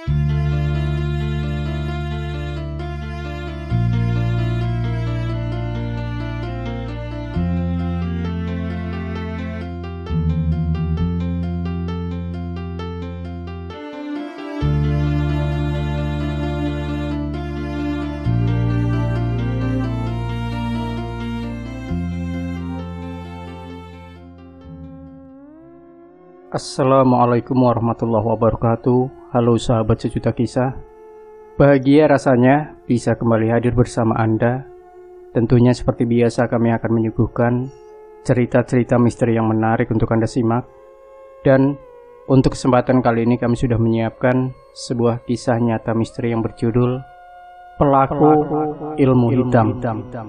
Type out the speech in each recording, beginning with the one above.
Assalamualaikum warahmatullahi wabarakatuh. Halo sahabat sejuta kisah. Bahagia rasanya bisa kembali hadir bersama Anda. Tentunya seperti biasa kami akan menyuguhkan cerita-cerita misteri yang menarik untuk Anda simak. Dan untuk kesempatan kali ini kami sudah menyiapkan sebuah kisah nyata misteri yang berjudul Pelaku Ilmu Hitam.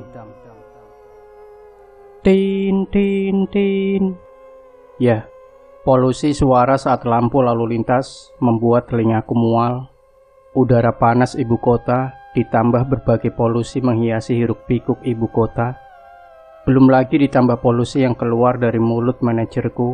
Tin tin tin. Ya, polusi suara saat lampu lalu lintas membuat telingaku mual. Udara panas ibu kota ditambah berbagai polusi menghiasi hiruk-pikuk ibu kota. Belum lagi ditambah polusi yang keluar dari mulut manajerku.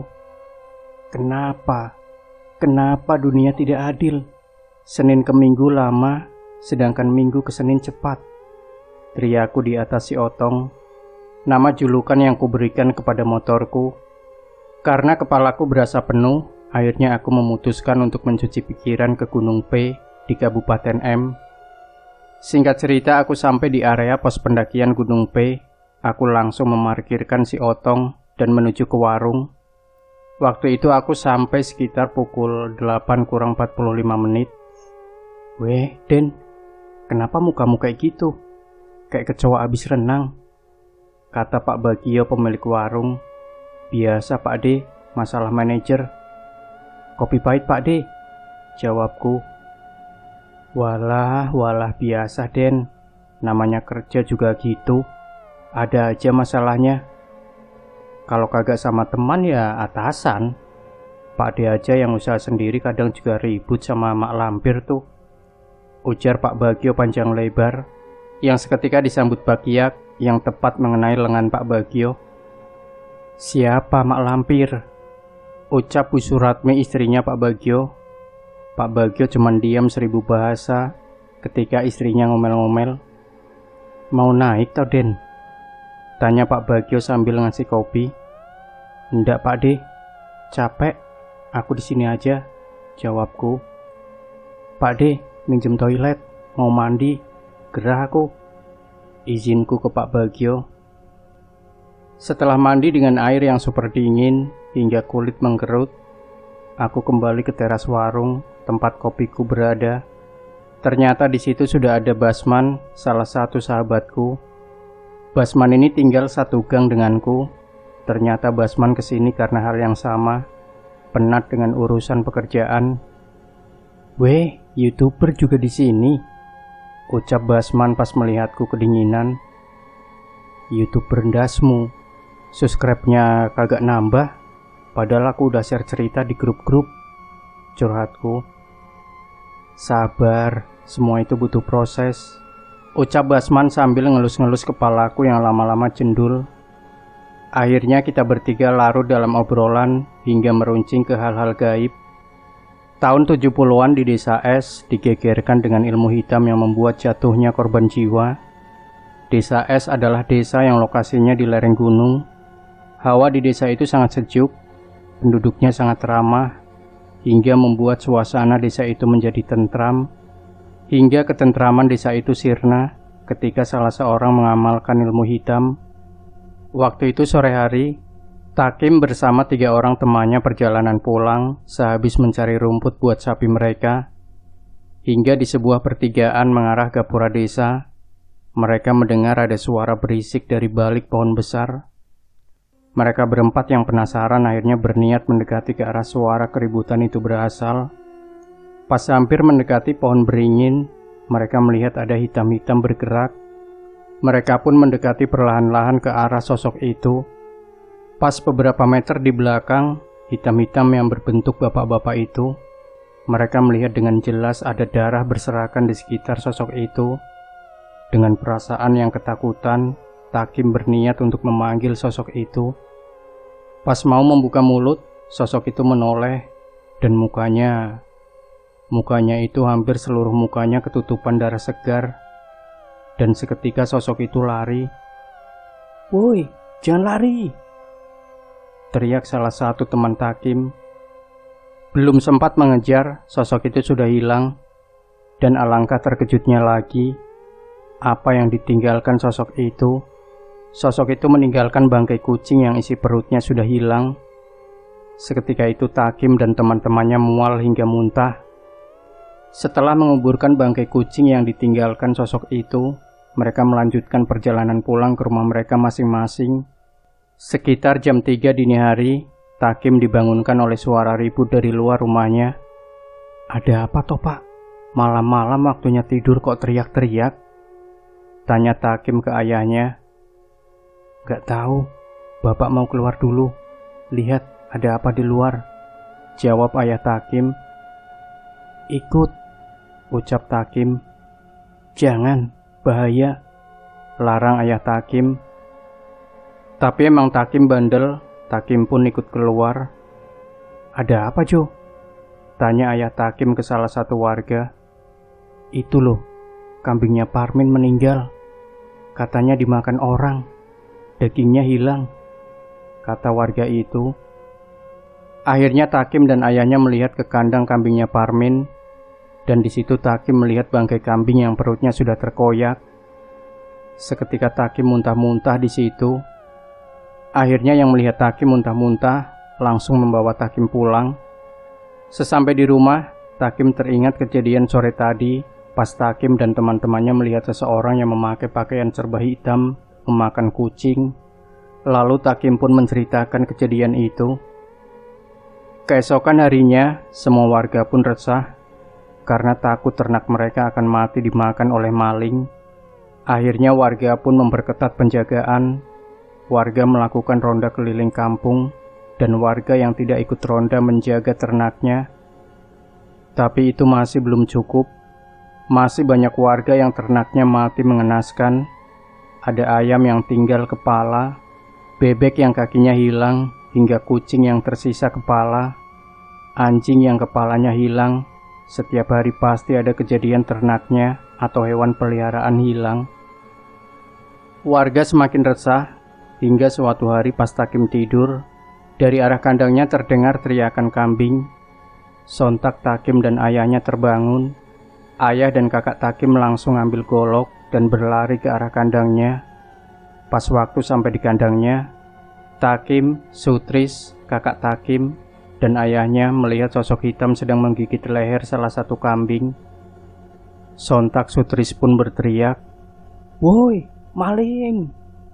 Kenapa? Kenapa dunia tidak adil? Senin ke Minggu lama, sedangkan Minggu ke Senin cepat. Teriakku di atas si Otong, nama julukan yang kuberikan kepada motorku. Karena kepalaku berasa penuh, akhirnya aku memutuskan untuk mencuci pikiran ke Gunung P di Kabupaten M. Singkat cerita, aku sampai di area pos pendakian Gunung P. Aku langsung memarkirkan si Otong dan menuju ke warung. Waktu itu aku sampai sekitar pukul 8 kurang 45 menit. Weh, Den, kenapa mukamu kayak gitu? Kayak kecoa abis renang, kata Pak Bagio pemilik warung. Biasa Pak D, masalah manajer. Kopi pahit Pak D, jawabku. Walah biasa Den, namanya kerja juga gitu. Ada aja masalahnya. Kalau kagak sama teman ya atasan. Pak D aja yang usaha sendiri kadang juga ribut sama mak lampir tuh, ujar Pak Bagio panjang lebar, yang seketika disambut Bakiak yang tepat mengenai lengan Pak Bagio. Siapa mak lampir? Ucap Bu Suratmi, istrinya Pak Bagio. Pak Bagio cuman diam 1000 bahasa ketika istrinya ngomel-ngomel. Mau naik tau Den? Tanya Pak Bagio sambil ngasih kopi. Ndak Pak D, capek. Aku di sini aja, jawabku. Pak D, minjem toilet, mau mandi, gerah aku. Izinku ke Pak Bagio. Setelah mandi dengan air yang super dingin hingga kulit mengkerut, aku kembali ke teras warung tempat kopiku berada. Ternyata di situ sudah ada Basman, salah satu sahabatku. Basman ini tinggal satu gang denganku. Ternyata Basman kesini karena hal yang sama, penat dengan urusan pekerjaan. Weh, YouTuber juga di sini, ucap Basman pas melihatku kedinginan. YouTuber ndasmu, subscribe-nya kagak nambah, padahal aku udah share cerita di grup-grup, curhatku. Sabar, semua itu butuh proses, ucap Basman sambil ngelus-ngelus kepalaku yang lama-lama cendul. Akhirnya kita bertiga larut dalam obrolan hingga meruncing ke hal-hal gaib. Tahun 70-an di desa S digegerkan dengan ilmu hitam yang membuat jatuhnya korban jiwa. Desa S adalah desa yang lokasinya di lereng gunung. Hawa di desa itu sangat sejuk, penduduknya sangat ramah, hingga membuat suasana desa itu menjadi tentram. Hingga ketentraman desa itu sirna ketika salah seorang mengamalkan ilmu hitam. Waktu itu sore hari, Takim bersama 3 orang temannya perjalanan pulang sehabis mencari rumput buat sapi mereka. Hingga di sebuah pertigaan mengarah gapura desa, mereka mendengar ada suara berisik dari balik pohon besar. Mereka berempat yang penasaran akhirnya berniat mendekati ke arah suara keributan itu berasal. Pas hampir mendekati pohon beringin, mereka melihat ada hitam-hitam bergerak. Mereka pun mendekati perlahan-lahan ke arah sosok itu. Pas beberapa meter di belakang, hitam-hitam yang berbentuk bapak-bapak itu, mereka melihat dengan jelas ada darah berserakan di sekitar sosok itu. Dengan perasaan yang ketakutan, Takim berniat untuk memanggil sosok itu. Pas mau membuka mulut, sosok itu menoleh dan mukanya Mukanya itu hampir seluruh mukanya ketutupan darah segar. Dan seketika sosok itu lari. "Woi, jangan lari!" teriak salah satu teman Takim. Belum sempat mengejar, sosok itu sudah hilang. Dan alangkah terkejutnya lagi, apa yang ditinggalkan sosok itu? Sosok itu meninggalkan bangkai kucing yang isi perutnya sudah hilang. Seketika itu Takim dan teman-temannya mual hingga muntah. Setelah menguburkan bangkai kucing yang ditinggalkan sosok itu, mereka melanjutkan perjalanan pulang ke rumah mereka masing-masing. Sekitar jam 3 dini hari, Takim dibangunkan oleh suara ribut dari luar rumahnya. "Ada apa toh, Pak? Malam-malam waktunya tidur kok teriak-teriak?" tanya Takim ke ayahnya. "Gak tahu, Bapak mau keluar dulu. Lihat, ada apa di luar?" jawab ayah Takim. "Ikut," ucap Takim. "Jangan, bahaya," larang ayah Takim. Tapi emang Takim bandel, Takim pun ikut keluar. "Ada apa, Jo?" tanya ayah Takim ke salah satu warga. "Itu loh, kambingnya Parmin meninggal. Katanya dimakan orang. Dagingnya hilang," kata warga itu. Akhirnya Takim dan ayahnya melihat ke kandang kambingnya Parmin. Dan di situ Takim melihat bangkai kambing yang perutnya sudah terkoyak. Seketika Takim muntah-muntah di situ. Akhirnya yang melihat Takim muntah-muntah langsung membawa Takim pulang. Sesampai di rumah, Takim teringat kejadian sore tadi pas Takim dan teman-temannya melihat seseorang yang memakai pakaian serba hitam memakan kucing. Lalu Takim pun menceritakan kejadian itu. Keesokan harinya, semua warga pun resah karena takut ternak mereka akan mati dimakan oleh maling. Akhirnya warga pun memperketat penjagaan. Warga melakukan ronda keliling kampung, dan warga yang tidak ikut ronda menjaga ternaknya. Tapi itu masih belum cukup. Masih banyak warga yang ternaknya mati mengenaskan. Ada ayam yang tinggal kepala, bebek yang kakinya hilang, hingga kucing yang tersisa kepala, anjing yang kepalanya hilang. Setiap hari pasti ada kejadian ternaknya atau hewan peliharaan hilang. Warga semakin resah hingga suatu hari pas Takim tidur, dari arah kandangnya terdengar teriakan kambing. Sontak Takim dan ayahnya terbangun. Ayah dan kakak Takim langsung ambil golok dan berlari ke arah kandangnya. Pas waktu sampai di kandangnya, Takim, Sutris, kakak Takim, dan ayahnya melihat sosok hitam sedang menggigit leher salah satu kambing. Sontak Sutris pun berteriak, "Woi, maling!"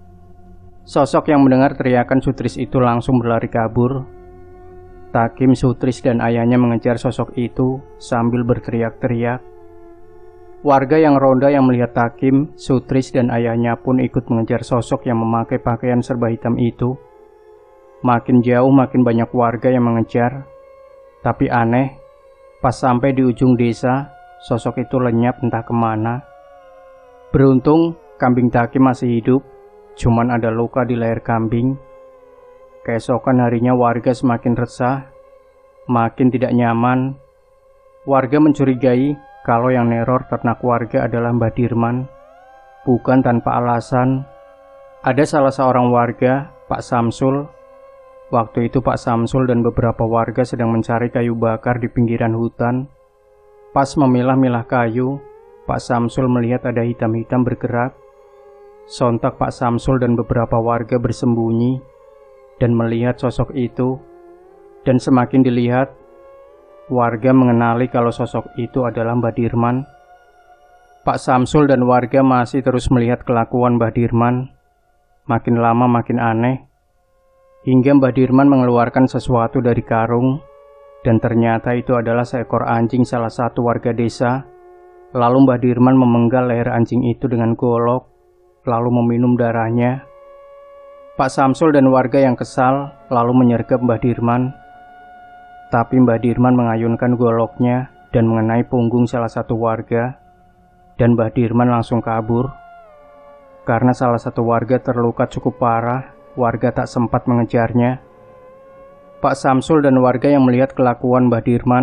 Sosok yang mendengar teriakan Sutris itu langsung berlari kabur. Takim, Sutris, dan ayahnya mengejar sosok itu sambil berteriak-teriak. Warga yang ronda yang melihat Takim, Sutris, dan ayahnya pun ikut mengejar sosok yang memakai pakaian serba hitam itu. Makin jauh makin banyak warga yang mengejar. Tapi aneh, pas sampai di ujung desa, sosok itu lenyap entah kemana. Beruntung, kambing Takim masih hidup, cuman ada luka di leher kambing. Keesokan harinya warga semakin resah, makin tidak nyaman. Warga mencurigai kalau yang neror ternak warga adalah Mbah Dirman. Bukan tanpa alasan. Ada salah seorang warga, Pak Samsul. Waktu itu Pak Samsul dan beberapa warga sedang mencari kayu bakar di pinggiran hutan. Pas memilah-milah kayu, Pak Samsul melihat ada hitam-hitam bergerak. Sontak Pak Samsul dan beberapa warga bersembunyi dan melihat sosok itu. Dan semakin dilihat, warga mengenali kalau sosok itu adalah Mbah Dirman. Pak Samsul dan warga masih terus melihat kelakuan Mbah Dirman. Makin lama makin aneh. Hingga Mbah Dirman mengeluarkan sesuatu dari karung, dan ternyata itu adalah seekor anjing salah satu warga desa. Lalu Mbah Dirman memenggal leher anjing itu dengan golok, lalu meminum darahnya. Pak Samsul dan warga yang kesal lalu menyergap Mbah Dirman. Tapi Mbah Dirman mengayunkan goloknya dan mengenai punggung salah satu warga, dan Mbah Dirman langsung kabur. Karena salah satu warga terluka cukup parah, warga tak sempat mengejarnya. Pak Samsul dan warga yang melihat kelakuan Mbah Dirman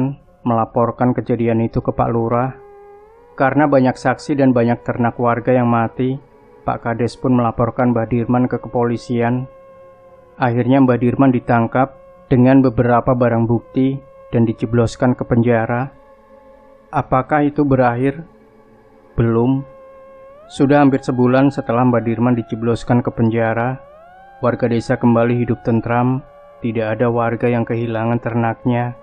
melaporkan kejadian itu ke Pak Lurah. Karena banyak saksi dan banyak ternak warga yang mati, Pak Kades pun melaporkan Mbah Dirman ke kepolisian. Akhirnya Mbah Dirman ditangkap dengan beberapa barang bukti dan dijebloskan ke penjara. Apakah itu berakhir? Belum. Sudah hampir sebulan setelah Mbah Dirman dijebloskan ke penjara, warga desa kembali hidup tentram, tidak ada warga yang kehilangan ternaknya.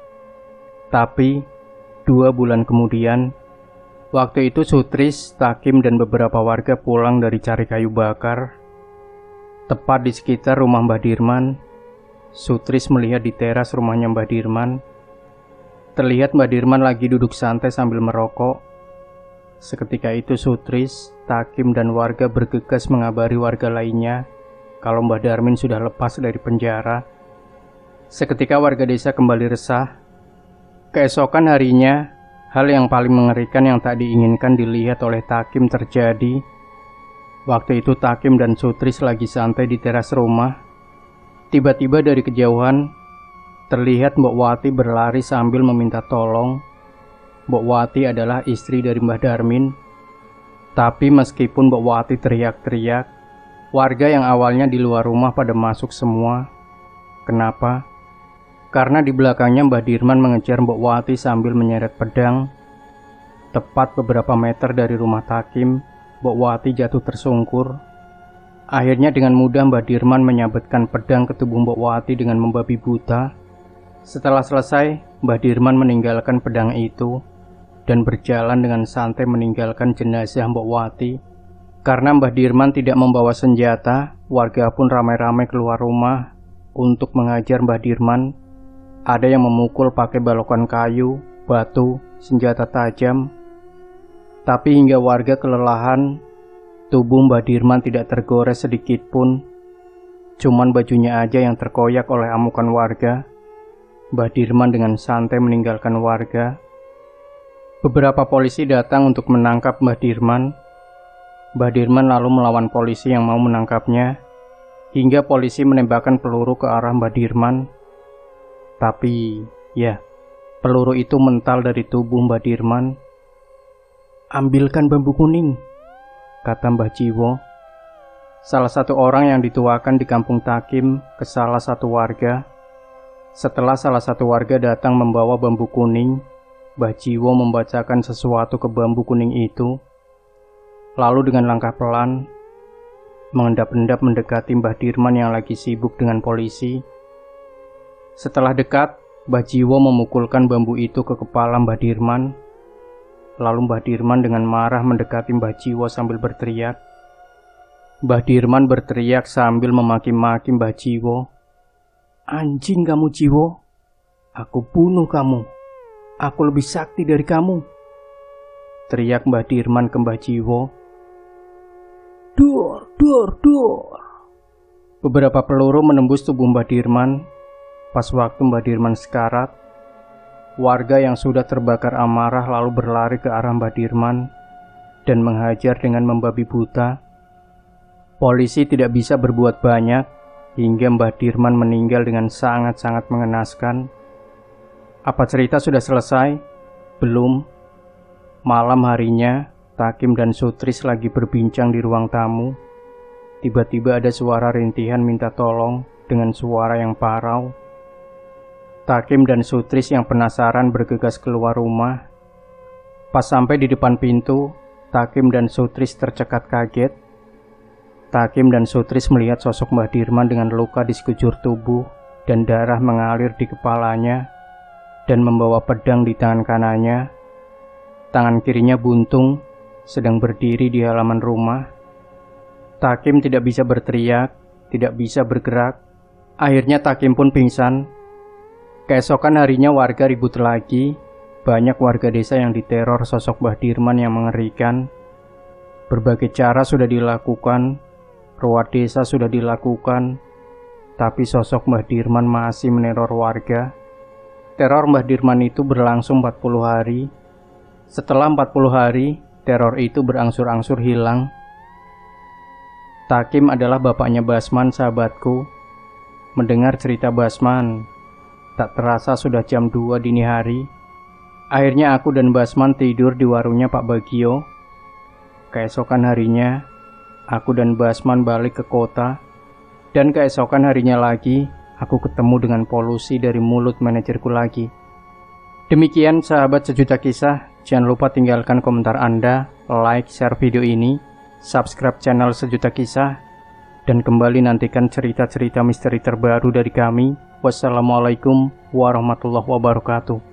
Tapi, 2 bulan kemudian, waktu itu Sutris, Takim, dan beberapa warga pulang dari cari kayu bakar. Tepat di sekitar rumah Mbah Dirman, Sutris melihat di teras rumahnya Mbah Dirman. Terlihat Mbah Dirman lagi duduk santai sambil merokok. Seketika itu Sutris, Takim, dan warga bergegas mengabari warga lainnya kalau Mbah Darmin sudah lepas dari penjara. Seketika warga desa kembali resah. Keesokan harinya, hal yang paling mengerikan yang tak diinginkan dilihat oleh Takim terjadi. Waktu itu Takim dan Sutris lagi santai di teras rumah. Tiba-tiba dari kejauhan, terlihat Mbok Wati berlari sambil meminta tolong. Mbok Wati adalah istri dari Mbah Darmin. Tapi meskipun Mbok Wati teriak-teriak, warga yang awalnya di luar rumah pada masuk semua. Kenapa? Karena di belakangnya Mbah Dirman mengejar Mbok Wati sambil menyeret pedang. Tepat beberapa meter dari rumah Takim, Mbok Wati jatuh tersungkur. Akhirnya dengan mudah Mbah Dirman menyabetkan pedang ke tubuh Mbok Wati dengan membabi buta. Setelah selesai, Mbah Dirman meninggalkan pedang itu dan berjalan dengan santai meninggalkan jenazah Mbok Wati. Karena Mbah Dirman tidak membawa senjata, warga pun ramai-ramai keluar rumah untuk mengajar Mbah Dirman. Ada yang memukul pakai balokan kayu, batu, senjata tajam. Tapi hingga warga kelelahan, tubuh Mbah Dirman tidak tergores sedikit pun. Cuman bajunya aja yang terkoyak oleh amukan warga. Mbah Dirman dengan santai meninggalkan warga. Beberapa polisi datang untuk menangkap Mbah Dirman. Mbah Dirman lalu melawan polisi yang mau menangkapnya, hingga polisi menembakkan peluru ke arah Mbah Dirman. Tapi, ya, peluru itu mental dari tubuh Mbah Dirman. "Ambilkan bambu kuning," kata Mbah Jiwo, salah satu orang yang dituakan di kampung Takim, ke salah satu warga. Setelah salah satu warga datang membawa bambu kuning, Mbah Jiwo membacakan sesuatu ke bambu kuning itu. Lalu dengan langkah pelan, mengendap-endap mendekati Mbah Dirman yang lagi sibuk dengan polisi. Setelah dekat, Mbah Jiwo memukulkan bambu itu ke kepala Mbah Dirman. Lalu Mbah Dirman dengan marah mendekati Mbah Jiwo sambil berteriak. Mbah Dirman berteriak sambil memaki-maki Mbah Jiwo. "Anjing kamu Jiwo, aku bunuh kamu. Aku lebih sakti dari kamu," teriak Mbah Dirman ke Mbah Jiwo. "Dur, dur, dur." Beberapa peluru menembus tubuh Mbah Dirman. Pas waktu Mbah Dirman sekarat, warga yang sudah terbakar amarah lalu berlari ke arah Mbah Dirman dan menghajar dengan membabi buta. Polisi tidak bisa berbuat banyak hingga Mbah Dirman meninggal dengan sangat-sangat mengenaskan. Apa cerita sudah selesai? Belum. Malam harinya, Takim dan Sutris lagi berbincang di ruang tamu. Tiba-tiba ada suara rintihan minta tolong dengan suara yang parau. Takim dan Sutris yang penasaran bergegas keluar rumah. Pas sampai di depan pintu, Takim dan Sutris tercekat kaget. Takim dan Sutris melihat sosok Mbah Dirman dengan luka di sekujur tubuh dan darah mengalir di kepalanya dan membawa pedang di tangan kanannya. Tangan kirinya buntung, sedang berdiri di halaman rumah. Takim tidak bisa berteriak, tidak bisa bergerak. Akhirnya Takim pun pingsan. Keesokan harinya warga ribut lagi. Banyak warga desa yang diteror sosok Mbah Dirman yang mengerikan. Berbagai cara sudah dilakukan, ruat desa sudah dilakukan, tapi sosok Mbah Dirman masih meneror warga. Teror Mbah Dirman itu berlangsung 40 hari. Setelah 40 hari, teror itu berangsur-angsur hilang. Takim adalah bapaknya Basman, sahabatku. Mendengar cerita Basman, tak terasa sudah jam 2 dini hari. Akhirnya aku dan Basman tidur di warungnya Pak Bagio. Keesokan harinya, aku dan Basman balik ke kota. Dan keesokan harinya lagi, aku ketemu dengan polusi dari mulut manajerku lagi. Demikian sahabat sejuta kisah, jangan lupa tinggalkan komentar Anda, like, share video ini, subscribe channel sejuta kisah, dan kembali nantikan cerita-cerita misteri terbaru dari kami. Wassalamualaikum warahmatullahi wabarakatuh.